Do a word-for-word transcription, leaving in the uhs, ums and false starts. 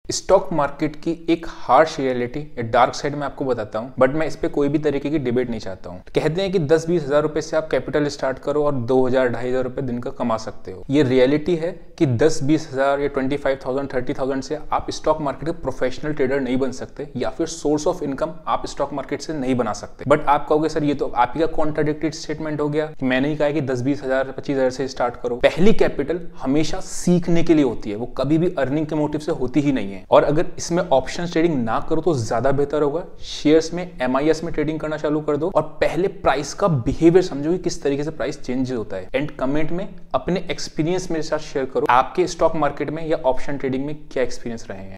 Stock market की एक harsh reality या डार्क साइड मैं आपको बताता हूं, बट मैं इस पे कोई भी तरीके की डिबेट नहीं चाहता हूं। कहते हैं कि दस बीस हजार रुपए से आप कैपिटल स्टार्ट करो और दो हजार ढाई हजार रुपए दिन का कमा सकते हो। ये रियलिटी है कि दस बीस हजार या twenty five thousand thirty thousand से आप स्टॉक मार्केट के प्रोफेशनल ट्रेडर नहीं बन सकते, या फिर सोर्स ऑफ इनकम आप स्टॉक मार्केट से नहीं बना सकते। बट आप कहोगे सर ये तो आप ही का कॉन्ट्राडिक्टेड स्टेटमेंट हो गया, मैंने ही कहा कि दस बीस हजार पच्चीस हजार से स्टार्ट करो। पहली कैपिटल हमेशा सीखने के लिए होती है, वो कभी भी अर्निंग के मोटिव से होती ही नहीं है। और अगर इसमें ऑप्शन ट्रेडिंग ना करो तो ज्यादा बेहतर होगा। शेयर्स में एम आई एस में ट्रेडिंग करना चालू कर दो और पहले प्राइस का बिहेवियर समझो कि किस तरीके से प्राइस चेंज होता है। एंड कमेंट में अपने एक्सपीरियंस मेरे साथ शेयर करो, आपके स्टॉक मार्केट में या ऑप्शन ट्रेडिंग में क्या एक्सपीरियंस रहे हैं।